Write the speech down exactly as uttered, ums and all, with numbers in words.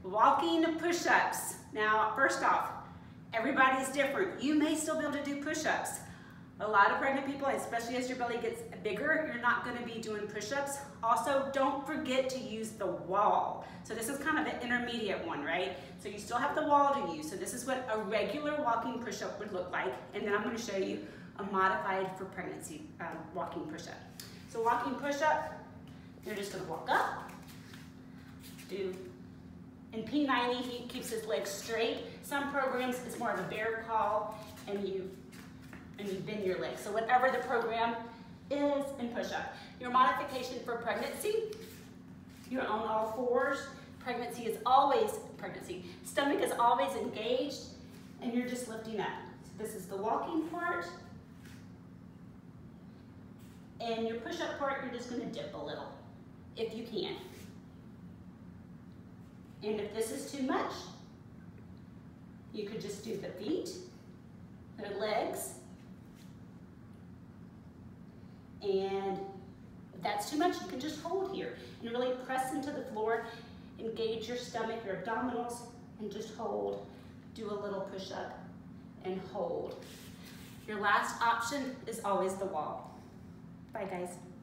walking push-ups. Now, first off, everybody's different. You may still be able to do push-ups. A lot of pregnant people, especially as your belly gets bigger, you're not gonna be doing push-ups. Also, don't forget to use the wall. So this is kind of an intermediate one, right? So you still have the wall to use. So this is what a regular walking push-up would look like. And then I'm gonna show you a modified for pregnancy um, walking push-up. So walking push-up, you're just gonna walk up, do, in P ninety, he keeps his legs straight. Some programs, it's more of a bear crawl, and you and you bend your legs. So whatever the program is in push-up. Your modification for pregnancy, you're on all fours. Pregnancy is always, pregnancy, stomach is always engaged, and you're just lifting up. So this is the walking part. And your push-up part, you're just gonna dip a little, if you can. And if this is too much, you could just do the feet, the legs, and if that's too much, you can just hold here and really press into the floor, engage your stomach, your abdominals, and just hold. Do a little push-up and hold. Your last option is always the wall. Bye, guys.